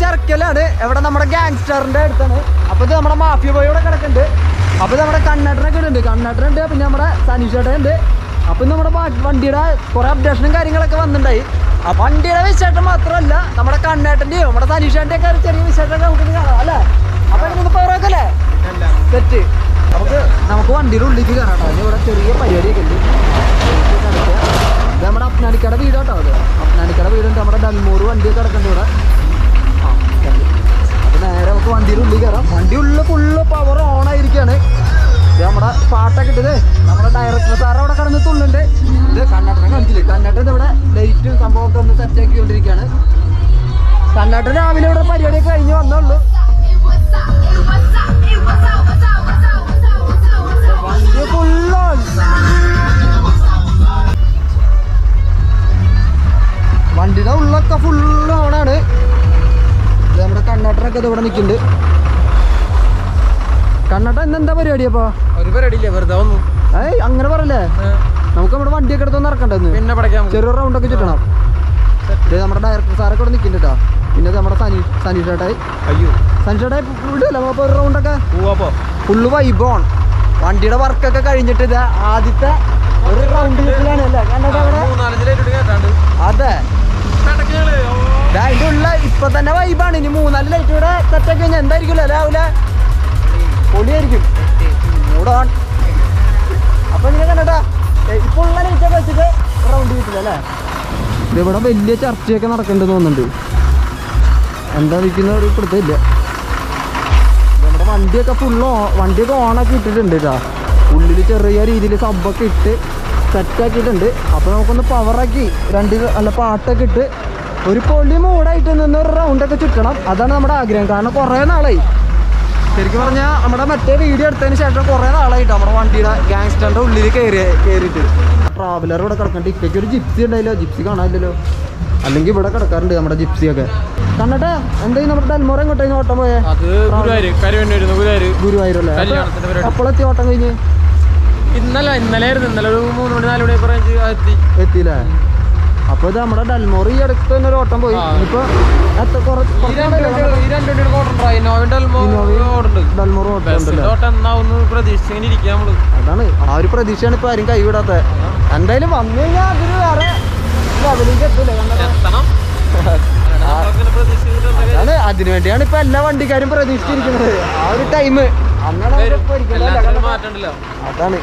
ചെറുക്കലാണ് എവിടെ നമ്മുടെ ഗാങ്സ്റ്ററിന്റെ അടുത്താണ്. അപ്പൊ ഇത് നമ്മുടെ മാഫിയ ബോയ് ഇവിടെ കിടക്കുന്നുണ്ട്. അപ്പൊ നമ്മുടെ കണ്ണേട്ടനൊക്കെ ഉണ്ട്, കണ്ണേട്ടനുണ്ട്, പിന്നെ നമ്മുടെ സനീഷേട്ടനുണ്ട്. അപ്പൊ നമ്മുടെ വണ്ടിയുടെ കുറെ അപ്ഡേഷനും കാര്യങ്ങളൊക്കെ വന്നിട്ടുണ്ടായി. ആ വണ്ടിയുടെ വിശേഷം മാത്രമല്ല നമ്മുടെ കണ്ണേട്ടന്റെയും നമ്മുടെ സനീഷേന്റെ ഒക്കെ ചെറിയ വിശേഷമൊക്കെ നമുക്ക് കാണാം അല്ലേ. അപ്പൊ ഇതൊന്ന് പോറോക്കല്ലേ സെറ്റ്. നമുക്ക് വണ്ടിയുടെ ഉള്ളിലേക്ക് കയറാം. അതിന് ഇവിടെ ചെറിയ പരിപാടിയൊക്കെ ഉണ്ട്. ഇത് നമ്മുടെ അപ്നാനിക്കട വീടാട്ടോ. അത് അപ്നാനിക്കട വീടുണ്ട്. നമ്മുടെ ഡൽമൂറ് വണ്ടിയൊക്കെ കിടക്കുന്നുണ്ട് ഇവിടെ. അപ്പൊ നേരെ നമുക്ക് വണ്ടിയുടെ ഉള്ളിൽ കയറാം. വണ്ടി ഉള്ളിൽ ഫുള്ള് പവർ ഓൺ ആയിരിക്കുകയാണ്. ഇത് നമ്മുടെ പാട്ടൊക്കെ ഇട്ടത് നമ്മുടെ ഡയറക്ടർ സാർ അവിടെ കിടന്ന് തുള്ളുണ്ട്. ഇത് കണ്ണേട്ടനെ കാണിച്ചില്ലേ, കണ്ണേട്ടൻ ഇവിടെ ലൈറ്റും സംഭവമൊക്കെ ഒന്ന് സെറ്റ് ആക്കിക്കൊണ്ടിരിക്കുകയാണ്. കണ്ണേട്ടൻ രാവിലെ ഇവിടെ പരിപാടിയൊക്കെ കഴിഞ്ഞ് വന്നുള്ളൂ. വണ്ടി ഫുള്ള് വണ്ടിയുടെ ഉള്ളൊക്കെ ഫുള്ള് ഓണാണ്. ഇത് നമ്മുടെ കണ്ണേട്ടനൊക്കെ ഇത് ഇവിടെ നിൽക്കുന്നുണ്ട്. കണ്ണേട്ടൻ ഇന്നെന്താ പരിപാടി? അപ്പൊ ഒരു പരിപാടിയില്ലേ, വെറുതെ വന്നു. ഏയ് അങ്ങനെ പറയല്ലേ, നമുക്ക് നമ്മുടെ വണ്ടിയൊക്കെ എടുത്തൊന്ന് ഇറക്കണ്ടെന്ന്. പിന്നെ പഠിക്കാം, ചെറിയ റൗണ്ടൊക്കെ ചുറ്റണം. ഇത് നമ്മുടെ ഡയറക്ടർ സാറൊക്കെ ഇവിടെ നിൽക്കുന്നുണ്ട് കേട്ടോ. പിന്നെ നമ്മുടെ സനീഷേട്ടായി. അയ്യോ സനീഷേട്ടായി വിടില്ല അപ്പൊ ഒരു റൗണ്ടൊക്കെ ഫുള്ള് വൈബോൺ. വണ്ടിയുടെ വർക്കൊക്കെ കഴിഞ്ഞിട്ട് ഇത് ആദ്യത്തെ ഒരു റൗണ്ട് ചുറ്റലാണ് അല്ലേ കണ്ണേട്ട അവിടെ. അതെ, അതിന്റെ ഉള്ള ഇപ്പൊ തന്നെ വൈബാണ്. ഇനി 3-4 ലൈറ്റ് കൂടെ സെറ്റാക്കി കഴിഞ്ഞാൽ എന്തായിരിക്കുമല്ലോ രാവിലെ പൊളിയായിരിക്കും. മൂടോൺ. അപ്പൊ ഇങ്ങനെ കണ്ടട്ടാ ഇപ്പൊ ഉള്ള ലൈറ്റൊക്കെ വെച്ചിട്ട് റൗണ്ട് കിട്ടില്ല അല്ലേ. ഇതിവിടെ വലിയ ചർച്ചയൊക്കെ നടക്കുന്നുണ്ടെന്ന് തോന്നുന്നുണ്ട്. എന്താ വിൽക്കുന്ന ഒരു പിടുത്തമില്ല. നമ്മുടെ വണ്ടിയൊക്കെ വണ്ടിയൊക്കെ ഓണാക്കി ഇട്ടിട്ടുണ്ട് കേട്ടോ. ഉള്ളിൽ ചെറിയ രീതിയിൽ സബ്ബൊക്കെ ഇട്ട് സെറ്റാക്കിയിട്ടുണ്ട്. അപ്പോൾ നമുക്കൊന്ന് പവറാക്കി പാട്ടൊക്കെ ഇട്ട് ഒരു പൊളി മൂടായിട്ട് നിന്ന് ഒരു റൗണ്ടൊക്കെ ചുറ്റണം. അതാണ് നമ്മുടെ ആഗ്രഹം. കാരണം കുറേ നാളായി, ശരിക്കും പറഞ്ഞാൽ നമ്മുടെ മറ്റേ വീഡിയോ എടുത്തതിന് ശേഷം കുറേ നാളായിട്ട് നമ്മുടെ വണ്ടിയുടെ ഗാങ്സ്റ്ററിൻ്റെ ഉള്ളിൽ കയറിയിട്ട്. ട്രാവലർ ഇവിടെ കിടക്കണം. ടിക്കറ്റ് ഒരു ജിപ്സി ഉണ്ടായില്ലോ, ജിപ്സി കാണാനില്ലല്ലോ. അല്ലെങ്കിൽ ഇവിടെ കിടക്കാറുണ്ട് നമ്മുടെ ജിപ്സിയൊക്കെ. കണ്ടിട്ട് എന്തായാലും നമ്മുടെ ഡൽമോറ എങ്ങോട്ടേന്ന് ഓട്ടം പോയേ? ഗുരുവായൂരല്ലേ? അപ്പോഴെത്തി ഓട്ടം കഴിഞ്ഞ്? ഇന്നലെ ഒരു 3 മണി 4 മണി എത്തിയില്ലേ? അപ്പൊ ഇത് നമ്മുടെ ഡൽമോർ ഈ അടുത്ത് തന്നെ ഒരു ഓട്ടം പോയി. ഇപ്പൊ അതാണ് ആ ഒരു പ്രതീക്ഷയാണ് ഇപ്പൊ ആരും കൈവിടാത്ത. എന്തായാലും വന്നു കഴിഞ്ഞാൽ അതൊരു വേറെ ലെവലിലേക്ക് എത്തൂലേ. അതാണ് അതിനുവേണ്ടിയാണ് ഇപ്പൊ എല്ലാ വണ്ടിക്കാരും പ്രതീക്ഷിച്ചിരിക്കുന്നത്. ആ ഒരു ടൈം അന്നാണ് അതാണ്.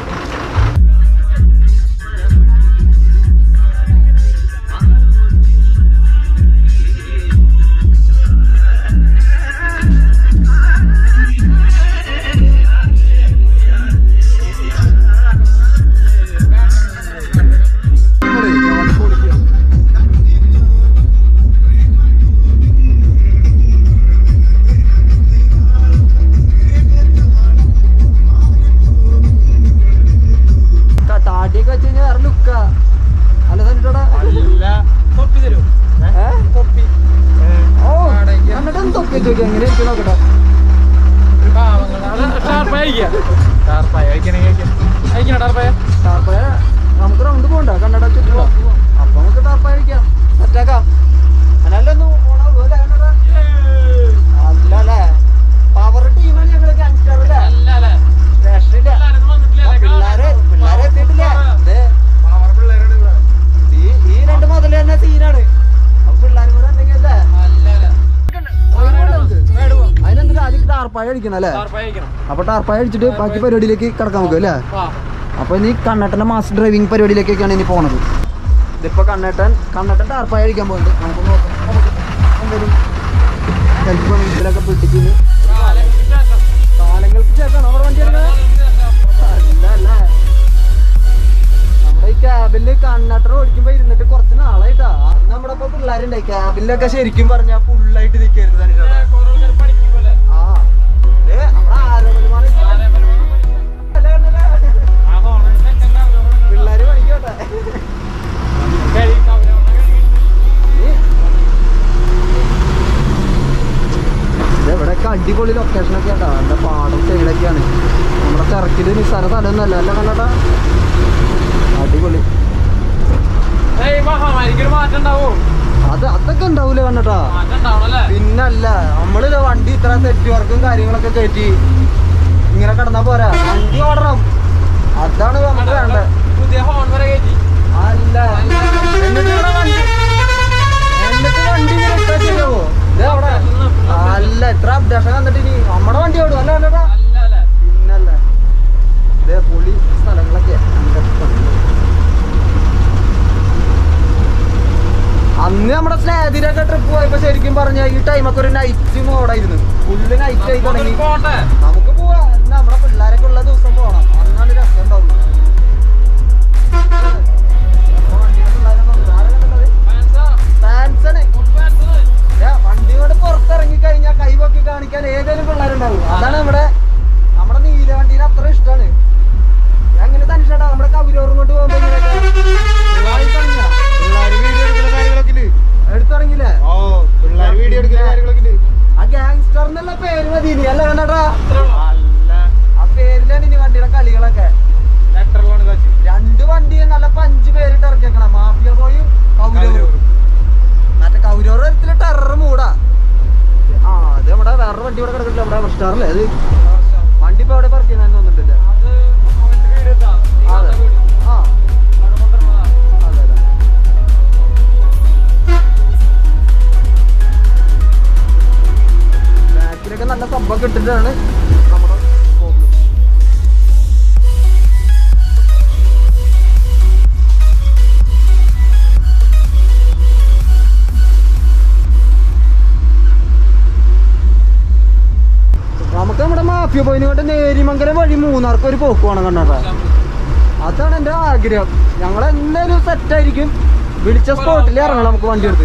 നമുക്ക് റൗണ്ട് പോകണ്ട കണ്ണട ചുറ്റോ. അപ്പൊ നമുക്ക് ടാർപ്പായ കഴിക്കാം, സെറ്റാക്കാം. അല്ലല്ലോ ഓണാവൂല്ലേ കണ്ണട? അല്ലല്ലേ, പവർ ടീമാണ് ഞങ്ങള് ഗാങ്സ്റ്റർ അല്ലേ. പിള്ളേരെ എത്തിയിട്ടില്ലേ? ഈ 2 മുതൽ തന്നെ സീനാണ്. അപ്പൊ പിള്ളേരും കൂടെ ഉണ്ടെങ്കിൽ അല്ലേ അതിനെന്താ ആദ്യം ടാർപ്പായ അടിക്കണം അല്ലേ? അപ്പൊ ടാർപ്പായ അടിച്ചിട്ട് ബാക്കി പരിപാടിയിലേക്ക് കിടക്കാൻ നോക്കും അല്ലേ? അപ്പൊ ഇനി കണ്ണേട്ടന്റെ മാസ് ഡ്രൈവിംഗ് പരിപാടിയിലേക്കൊക്കെയാണ് ഇനി പോണത്. ഇതിപ്പോ കണ്ണേട്ടൻ ടാർപ്പായ അടിക്കാൻ പോകുന്നുണ്ട്. നമുക്ക് നോക്കാം എന്തെങ്കിലും ചിലപ്പോ വീട്ടിലൊക്കെ പിടിച്ചിന് കാലങ്ങൾക്ക് ശേഷമാണ് അവിടെ വണ്ടി എടുക്കുന്നത്. അല്ല നമ്മുടെ ഈ ക്യാബില് കണ്ണേട്ടൻ ഓടിക്കുമ്പോ ഇരുന്നിട്ട് കുറച്ച് നാളായിട്ടാ. നമ്മുടെ ഇപ്പൊ പിള്ളേരുണ്ടായി ക്യാബിലൊക്കെ ശരിക്കും പറഞ്ഞാൽ ഫുള്ളായിട്ട് നിൽക്കരുത്. പിള്ളേര് പണിക്കോട്ടെ. ഇതെവിടെയൊക്കെ അടിപൊളി ലൊക്കേഷനൊക്കെ ആട്ടാ. എൻ്റെ പാടം സൈഡൊക്കെയാണ്. നമ്മുടെ തിരക്കില് നിസ്സാര സ്ഥലമൊന്നുമല്ല അല്ല കണ്ണട്ടാ. അടിപൊളി. അതൊക്കെ ഉണ്ടാവൂലേ കണ്ണട്ടാ. പിന്നല്ല നമ്മള് വണ്ടി ഇത്ര സെറ്റ് വർക്കും കാര്യങ്ങളൊക്കെ കയറ്റി ഇങ്ങനെ കിടന്നാ പോരാ, വണ്ടി ഓടണം. അതാണ് നമുക്ക് വേണ്ടത്. അല്ല എന്നിട്ട് വണ്ടി ഇങ്ങനെ ഇട്ടാ ശരിയാവോ? അവിടെ അല്ല ഇത്ര അപ്ഡേഷൻ വന്നിട്ട് ഇനി നമ്മുടെ വണ്ടി ഓടും അല്ല കണ്ണട്ടാ. പിന്നല്ല ഇതേ പൊളി സ്ഥലങ്ങളൊക്കെ അന്ന് നമ്മുടെ സ്നേഹിതരൊക്കെ ട്രിപ്പ് പോയപ്പോ ശരിക്കും പറഞ്ഞ ഈ ടൈമൊക്കെ ഒരു നൈറ്റ് മോഡായിരുന്നു. ഫുള്ള് നൈറ്റ് ആയി തുടങ്ങി. നമുക്ക് പോവാ, നമ്മുടെ പിള്ളേരൊക്കെ ഉള്ള ദിവസം പോകണം, അന്നാണ് രസം ഉണ്ടാവുള്ളൂ. വണ്ടിയോട് പുറത്തിറങ്ങി കഴിഞ്ഞാൽ കൈവൊക്കെ കാണിക്കാൻ ഏതെങ്കിലും പിള്ളേരുണ്ടാവും. അതാണ് നമ്മുടെ നീല വണ്ടീനെ അത്ര ഇഷ്ടമാണ്. അങ്ങനെ തനിച്ചാ നമ്മുടെ കവിരോറും കൊണ്ട് പോകുമ്പോ എടുത്തുടങ്ങില്ലേ ആ ഗാങ്സ്റ്റർ എന്നുള്ള പേര് മതി ഇനി അല്ല കണ്ടാ. ആ പേരിലാണ് ഇനി വണ്ടിയുടെ കളികളൊക്കെ. 2 വണ്ടിയും നല്ല 5 പേരിട്ട് ഇറക്കിയേക്കണം. മാഫിയ ബോയും കൗരവരും. മറ്റേ കൗരവർ തരത്തില് ടെറർ മൂടാ. അത് നമ്മുടെ വേറൊരു വണ്ടി ഇവിടെ കിടക്കില്ല, നമ്മുടെ സ്റ്റാറില്ലേ അത് വണ്ടി ഇപ്പൊ എവിടെ പാർക്ക് ചെയ്യുന്ന തോന്നിട്ടില്ല. ബാക്കിലൊക്കെ നല്ല സംഭവം കിട്ടിട്ടാണ് നമ്മുടെ മാഫിയ പോയിന് കൊണ്ട് നേരിമംഗലം വഴി മൂന്നാർക്ക് ഒരു പോക്ക് വേണം കണ്ടാ. അതാണ് എൻ്റെ ആഗ്രഹം. ഞങ്ങളെല്ലാവരും സെറ്റായിരിക്കും. വിളിച്ച സ്പോട്ടിൽ ഇറങ്ങണം നമുക്ക് വണ്ടി എടുത്ത്.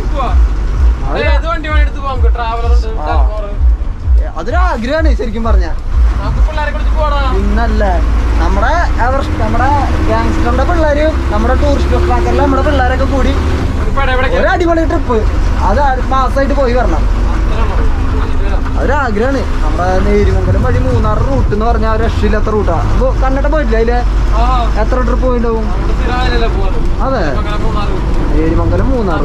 അതൊരാഗ്രഹമാണ് ശരിക്കും പറഞ്ഞ. പിന്നല്ലേ നമ്മുടെ ഗാങ്സ്റ്ററിന്റെ പിള്ളേരും നമ്മുടെ ടൂറിസ്റ്റ് ട്രാക്കറിലെ നമ്മുടെ പിള്ളേരൊക്കെ കൂടി ഒരു അടിപൊളി ട്രിപ്പ് അത് മാസമായിട്ട് പോയി വരണം. അതൊരാഗ്രഹമാണ്. നമ്മുടെ നേരിമംഗലം വഴി മൂന്നാർ റൂട്ട് എന്ന് പറഞ്ഞാൽ രക്ഷയില്ലാത്ത റൂട്ടാ. അപ്പൊ കണ്ണട്ട പോയിട്ടില്ല അതില് എത്ര ട്രിപ്പ് പോയിണ്ടാവും? അതെ, നേരിമംഗലം മൂന്നാർ.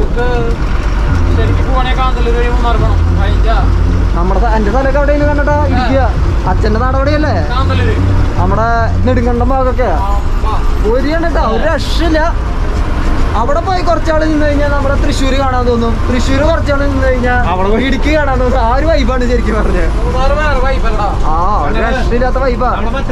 നമ്മുടെ എന്റെ സ്ഥലമൊക്കെ എവിടെയാണ് കണ്ടിട്ടാ? ഇരിക്കുക. അച്ഛന്റെ നാട് എവിടെയല്ലേ? നമ്മുടെ നെടുങ്കണ്ടം ഭാഗമൊക്കെ ഒരു കണ്ടിട്ടാ ഒരു രക്ഷയില്ല. അവിടെ പോയി കുറച്ചാള് നിന്ന് കഴിഞ്ഞാൽ നമ്മുടെ തൃശ്ശൂര് കാണാൻ തോന്നും. തൃശ്ശൂര് കുറച്ചാള് നിന്ന് കഴിഞ്ഞാൽ ഇടുക്കി കാണാൻ തോന്നും. ആ ഒരു വൈബാണ് ശരിക്കും പറഞ്ഞത്. ആ ഒരു രക്ഷയില്ലാത്ത വൈബാ.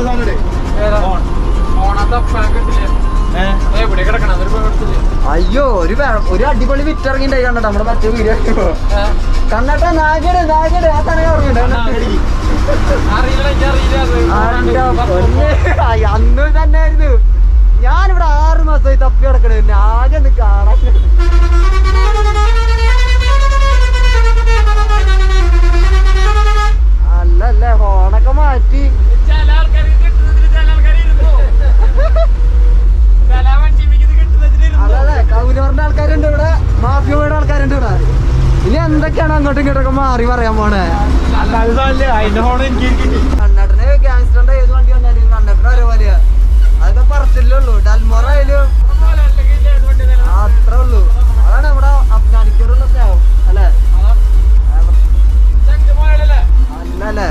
അയ്യോ ഒരു അടിപൊളി വിറ്റിറങ്ങിണ്ടായി കണ്ടോ നമ്മുടെ മറ്റേ വീഡിയോ കണ്ണട്ട. നാഗട് ആ തണ അന്ന് തന്നെ ആയിരുന്നു. ഞാനിവിടെ 6 മാസമായി തപ്പി കിടക്കണേ, ആകെ ഒന്ന് കാണാൻ. അല്ലല്ലേ ഹോണൊക്കെ മാറ്റി. അതെ, കൗരവറിന്റെ ആൾക്കാരുണ്ട് ഇവിടെ, മാഫിയയുടെ ആൾക്കാരുണ്ട് ഇവിടെ. ഇനി എന്തൊക്കെയാണ് അങ്ങോട്ടും ഇങ്ങോട്ടൊക്കെ മാറി പറയാൻ പോണേ. കണ്ണട്ടന് ഗാങ്സ്റ്ററിന്റെ ഏത് വണ്ടി വന്നാലും കണ്ണട്ടന് ഒരേപോലെയാ. അതൊക്കെ പറച്ചില്ലുള്ളൂ. ഡൽമോറ ആയാലും അത്രേ ഉള്ളൂ. അതാണ് നമ്മുടെ അഫ്ഗാനിക്കറുള്ള സ്നേഹം അല്ലേ? അല്ലല്ലേ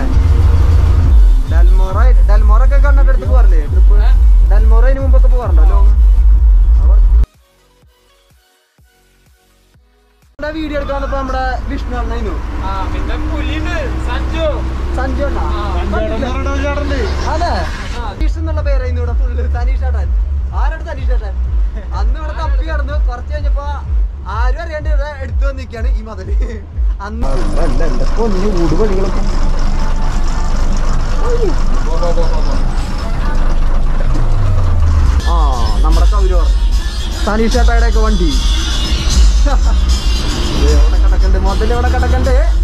ഡൽമോറൊക്കെ കണ്ണട്ട അടുത്ത് പോകാറില്ലേ ട്രിപ്പ്? ഡൽമോറ അതിന് മുമ്പൊക്കെ പോകാറുണ്ടോ ലോങ്? വീഡിയോ എടുക്കാൻ വന്നപ്പോ നമ്മുടെ വിഷ്ണു അണ്ണു സഞ്ജു അതെ സനീഷ് എന്നുള്ള പേരായിരുന്നു ഇവിടെ ഫുള്ള്. സനീഷ് ഏട്ടൻ. ആരാണ് സനീഷ് ഏട്ടൻ? അന്ന് ഇവിടെ തപ്പി കിടന്നു. കുറച്ച് കഴിഞ്ഞപ്പോ ആരും അറിയാണ്ട് ഇവിടെ എടുത്തു വന്നിരിക്കാണ് ഈ മതില്. അന്ന് ഊട് പണികളൊക്കെ ആ നമ്മുടെ കൗരവർ സനീഷ് ഏട്ടയുടെ ഒക്കെ വണ്ടി ഇവിടെ കിടക്കണ്ട്. മുതൽ ഇവിടെ കിടക്കണ്ട്.